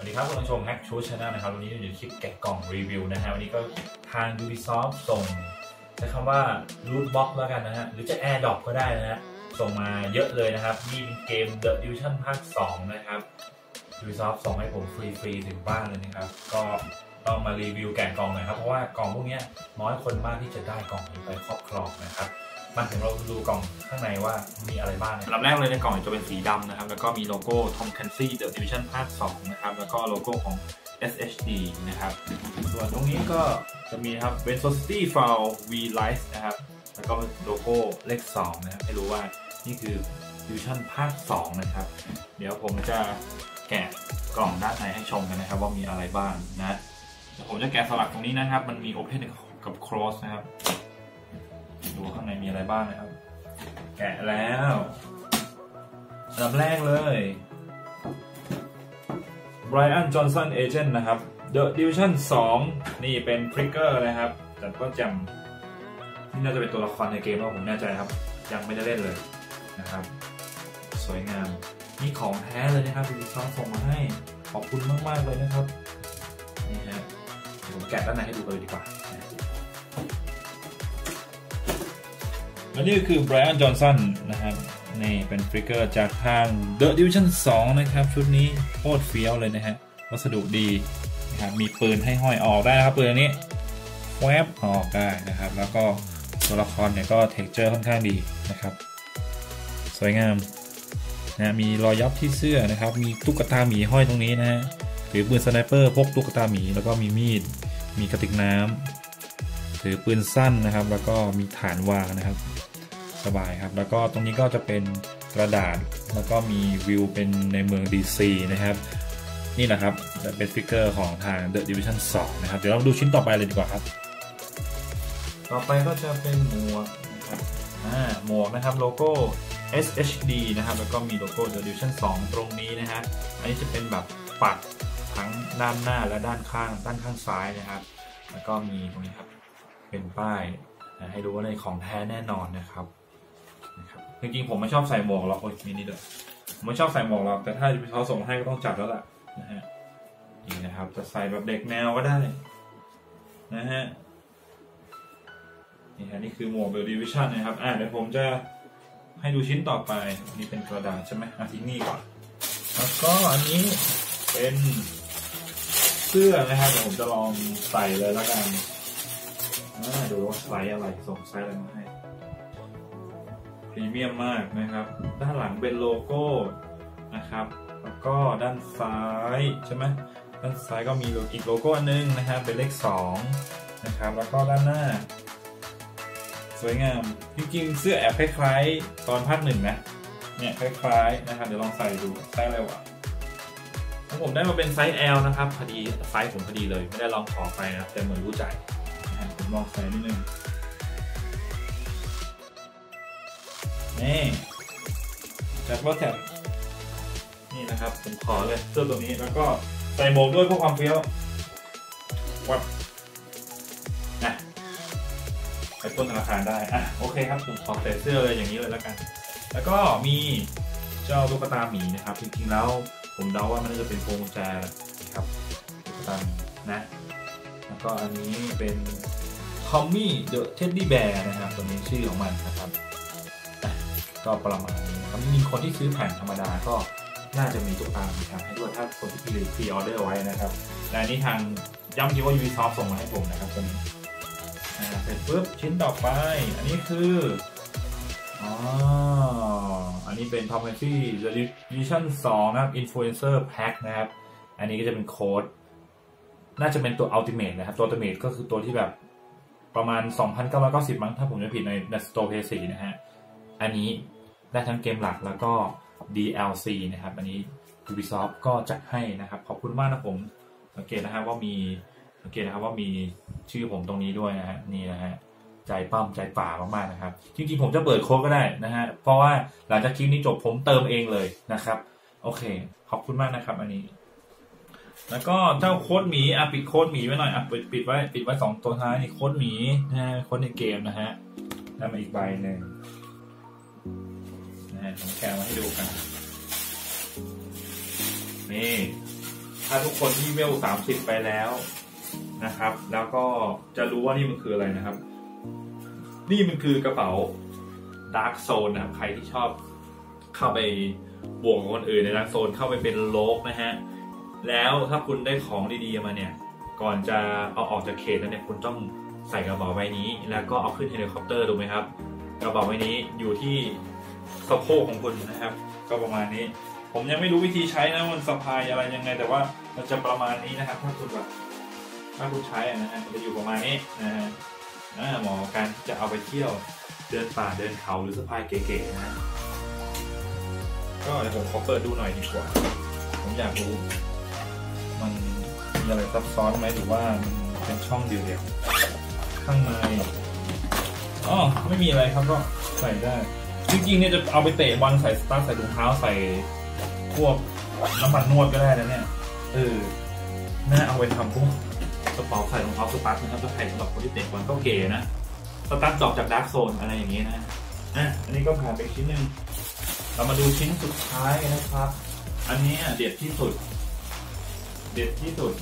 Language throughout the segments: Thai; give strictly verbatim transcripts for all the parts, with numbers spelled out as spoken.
วัสดีครับคุณผู้ชมแฮกชูชาแนลนะครับวันนี้เราอยู่คลิปแกะกล่องรีวิวนะฮะวันนี้ก็ทาง Ubisoft ส่งใช้คำว่า Loot Box แล้วกันนะฮะหรือจะ AirDrop ก็ได้นะฮะส่งมาเยอะเลยนะครับนี่เป็นเกม The Division ภาคสองนะครับ Ubisoft ส่งให้ผมฟรีๆถึงบ้านเลยนะครับก็ต้องมารีวิวแกะกล่องหน่อยครับเพราะว่ากล่องพวกนี้น้อยคนมากที่จะได้กล่องนี้ไปครอบครองนะครับมาถึงเราดูกล่องข้างในว่ามีอะไรบ้างลำแรกเลยในกล่องจะเป็นสีดำนะครับแล้วก็มีโลโก้ Tom Clancy The Division ภาคสองนะครับแล้วก็โลโก้ของ เอส เอช ดี นะครับส่วนตรงนี้ก็จะมีครับ Velocity Fall V Life นะครับแล้วก็โลโก้เลขสองนะครับให้รู้ว่านี่คือ Division ภาคสองนะครับเดี๋ยวผมจะแกะกล่องด้านในให้ชมกันนะครับว่ามีอะไรบ้างนะเดี๋ยวผมจะแกะสลักตรงนี้นะครับมันมี Open กับ Close นะครับดูข้างในมีอะไรบ้างนะครับแกะแล้วอันดับแรกเลย Brian Johnson Agent นะครับ The Division สองนี่เป็น Trigger นะครับแต่ก็จำนี่น่าจะเป็นตัวละครในเกมแล้วผมแน่ใจครับยังไม่ได้เล่นเลยนะครับสวยงามนี่ของแท้เลยนะครับ Ubisoft ส่งมาให้ขอบคุณมากๆเลยนะครับนี่ฮะผมแกะด้านในให้ดูเลยดีกว่าและนี่ก็คือ Brian Johnson นะครับนี่เป็นฟริกเกอร์จากทาง The Division สองนะครับชุดนี้โคตรเฟี้ยวเลยนะฮะวัสดุดีนะครับมีปืนให้ห้อยออกได้นะครับปืนอันนี้แวบออกได้นะครับแล้วก็ตัวละครเนี่ยก็เท็กเจอร์ค่อนข้างดีนะครับสวยงามนะมีรอยยับที่เสื้อนะครับมีตุ๊กตาหมีห้อยตรงนี้นะฮะถือปืนสไนเปอร์พกตุ๊กตาหมีแล้วก็มีมีดมีกระติกน้ำถือปืนสั้นนะครับแล้วก็มีฐานวางนะครับสบายครับแล้วก็ตรงนี้ก็จะเป็นกระดาษแล้วก็มีวิวเป็นในเมือง ดี ซี นะครับนี่แหละครับจะเป็นฟิกเกอร์ของทาง The Division สองนะครับเดี๋ยวเราดูชิ้นต่อไปเลยดีกว่าครับต่อไปก็จะเป็นหมวกนะครับอ่าหมวกนะครับโลโก้ เอส เอช ดี นะครับแล้วก็มีโลโก้ The Division สองตรงนี้นะฮะอันนี้จะเป็นแบบปัดทั้งด้านหน้าและด้านข้างด้านข้างซ้ายนะครับแล้วก็มีตรงนี้ครับเป็นป้ายนะให้รู้ว่าในของแท้แน่นอนนะครับนะครับจริงๆผมไม่ชอบใส่หมวกหรอกโอ้ยมีนี่ด้วยผมไม่ชอบใส่หมวกหรอกแต่ถ้าเขาส่งให้ก็ต้องจัดแล้วล่ะนะฮะนี่นะครับจะใส่แบบเด็กแนวก็ได้นะฮะนี่ฮะนี่คือหมวก The Division นะครับอ่ะเดี๋ยวผมจะให้ดูชิ้นต่อไปนี่เป็นกระดาษใช่ไหมอ่ะทิ้งนี่ก่อนแล้วก็อันนี้เป็นเสื้อนะครับเดี๋ยวผมจะลองใส่เลยแล้วกันดูว่าไซส์อะไรส่งไซส์อะไรมาให้พรีเมียมมากนะครับด้านหลังเป็นโลโก้นะครับแล้วก็ด้านซ้ายใช่ไหมด้านซ้ายก็มีอีกโลโก้อันนึงนะครับเป็นเลขสองนะครับแล้วก็ด้านหน้าสวยงามจริงๆเสื้อแอบคล้ายๆตอนภาคหนึ่งนะเนี่ยคล้ายๆนะครับเดี๋ยวลองใส่ดูไซส์อะไรวะผมได้มาเป็นไซส์ แอล นะครับพอดีไซส์ผมพอดีเลยไม่ได้ลองขอไปนะแต่เหมือนรู้ใจนะผมลองใส่นิดนึงนี่จากว่าแถบนี่นะครับผมขอเลยเสื้อตัวนี้แล้วก็ใส่หมวกด้วยเพื่อความเฟี้ยววัดนะไปปล้นธนาคารได้อ่ะโอเคครับผมขอใส่เสื้อเลยอย่างนี้เลยแล้วกันแล้วก็มีเจ้าตุ๊กตาหมีนะครับจริงๆแล้วผมเดาว่ามันน่าจะเป็นพวงกุญแจนะครับตุ๊กตาหมีนะแล้วก็อันนี้เป็นทอมมี่เดอะเท็ดดี้แบร์นะครับตัวนี้ชื่อของมันนะครับก็ประมาณนี้นะครับมีคนที่ซื้อแผ่นธรรมดาก็น่าจะมีตุ๊กตาหมีทำให้ด้วยถ้าคนที่พรีออเดอร์ไว้นะครับและอันนี้ทางย้ำทีว่า Ubisoft ส่งมาให้ผมนะครับตัวนี้เสร็จปุ๊บชิ้นต่อไปอันนี้คืออ๋ออันนี้เป็น Tom Clancy The Division สองนะครับ Influencer Pack นะครับอันนี้ก็จะเป็นโค้ดน่าจะเป็นตัว Ultimate นะครับตัว Ultimate ก็คือตัวที่แบบประมาณ สองพันเก้าร้อยเก้าสิบ มั้งถ้าผมจะผิดใน Store พี เอส โฟร์ นะฮะอันนี้ได้ทั้งเกมหลักแล้วก็ ดี แอล ซี นะครับอันนี้ Ubisoft ก็จัดให้นะครับขอบคุณมากนะผมสังเกตนะครับว่ามีสังเกตนะครับว่ามีชื่อผมตรงนี้ด้วยนะฮะนี่นะฮะใจปั้มใจป่ามากๆนะครับจริงๆผมจะเปิดโค้ดก็ได้นะฮะเพราะว่าหลังจากคลิปนี้จบผมเติมเองเลยนะครับโอเคขอบคุณมากนะครับอันนี้แล้วก็เจ้าโค้ดหมีอ่ะปิดโค้ดหมีไว้หน่อยอ่ะปิดปิดไว้ปิดไว้สองตัวท้ายนี่โค้ดหมีนะฮะโค้ดในเกมนะฮะได้มาอีกใบหนึ่งนะฮะผมแกะมาให้ดูกันนี่ถ้าทุกคนที่เวลสามสิบไปแล้วนะครับ แล้วก็จะรู้ว่านี่มันคืออะไรนะครับ นี่มันคือกระเป๋า Dark Zone นะครับใครที่ชอบเข้าไปบวกกับคนอื่นใน Dark Zone เข้าไปเป็นโลกนะฮะแล้วถ้าคุณได้ของดีๆมาเนี่ยก่อนจะเอาออกจากเขตแล้วเนี่ยคุณต้องใส่กระเป๋าใบนี้แล้วก็เอาขึ้นเฮลิคอปเตอร์ถูกไหมครับกระเป๋าใบนี้อยู่ที่สะโพกของคุณนะครับก็ประมาณนี้ผมยังไม่รู้วิธีใช้นะมันสะพายอะไรยังไงแต่ว่ามันจะประมาณนี้นะครับถ้าคุณแบบถ้าคุณใช้นะฮะจะอยู่ประมาณนี้นะฮะเหมาะกับการจะเอาไปเที่ยวเดินป่าเดินเขาหรือสะพายเก๋ๆนะก็เดี๋ยวผมขอเปิดดูหน่อยดีกว่าผมอยากรู้มันมีอะไรซับซ้อนไหมหรือว่ามันเป็นช่องเดียวๆข้างในอ๋อไม่มีอะไรครับก็ใส่ได้จริงๆเนี่ยจะเอาไปเตะบอลใส่สตาร์ใส่ถุงเท้าใส่พวกน้ำมันนวดก็ได้นะเนี่ยเออน่าเอาไปทำพวกกระเป๋าใส่รองเท้าสตาร์นะครับจะใส่สำหรับคนที่เตะบอลก็เก๋นะสตาร์จอกจากดาร์กโซนอะไรอย่างนี้นะอ่ะอันนี้ก็ผ่านไปชิ้นหนึ่งเรามาดูชิ้นสุดท้ายนะครับอันนี้เด็ดที่สุดเด็ดที่สุด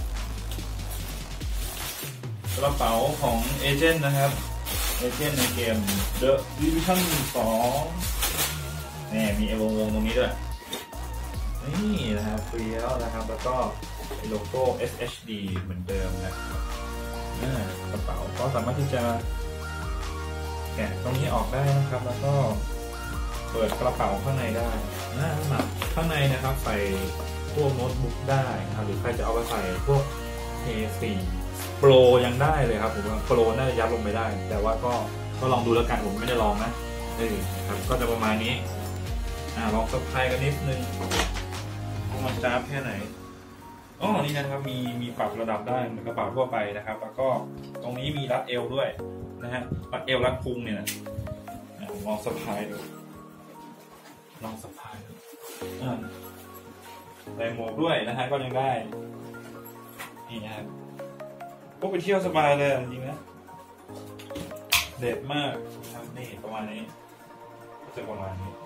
กระเป๋าของเอเจนต์นะครับเอเจนต์ในเกม The Division สองนี่มีเอวงวงตรงนี้ด้วยนี่นะครับเฟี้ยวนะครับแล้วก็โลโก้ เอส เอช ดี เหมือนเดิมนะครับกระเป๋าก็สามารถที่จะแกะตรงนี้ออกได้นะครับแล้วก็เปิดกระเป๋าข้างในได้นะข้างในนะครับใส่พวกโน้ตบุ๊กได้นะครับหรือใครจะเอาไปใส่พวก เอ โฟร์ โปรยังได้เลยครับผมว่าโปรน่าจะยัดลงไปได้แต่ว่าก็ก็ลองดูแล้วกันผมไม่ได้ลองนะเออครับก็จะประมาณนี้อ่าลองสะพายกันนิดนึงมันจ้าบแค่ไหนอ๋อนี่นะครับมีมีปรับระดับได้เหมือนกระเป๋าทั่วไปนะครับแล้วก็ตรงนี้มีรัดเอวด้วยนะฮะรัดเอวรัดพุงเนี่ยนะลองสะพายดูลองสะพายดูอ่าใส่หมวกด้วยนะฮะก็ยังได้นี่นะครับก็ไปเที่ยวสบายเลยจริงๆนะเด็ดมากครับนี่ประมาณนี้จะประมาณนี้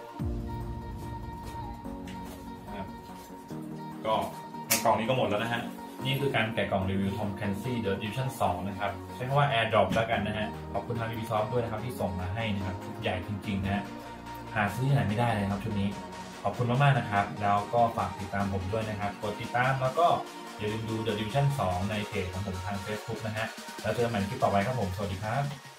นะครับก็ในกล่องนี้ก็หมดแล้วนะฮะนี่คือการแกะกล่องรีวิว Tom Clancy The Division สองนะครับใช้คำว่า AirDrop แล้วกันนะฮะขอบคุณทาง Ubisoft ด้วยนะครับที่ส่งมาให้นะครับใหญ่จริงๆนะฮะหาซื้อที่ไหนไม่ได้เลยครับชุดนี้ขอบคุณมากๆนะครับแล้วก็ฝากติดตามผมด้วยนะครับกดติดตามแล้วก็อย่าลืมดู The Division สองในเพจของผมทาง Facebook นะฮะแล้วเจอกันใหม่ในคลิปต่อไปครับผมสวัสดีครับ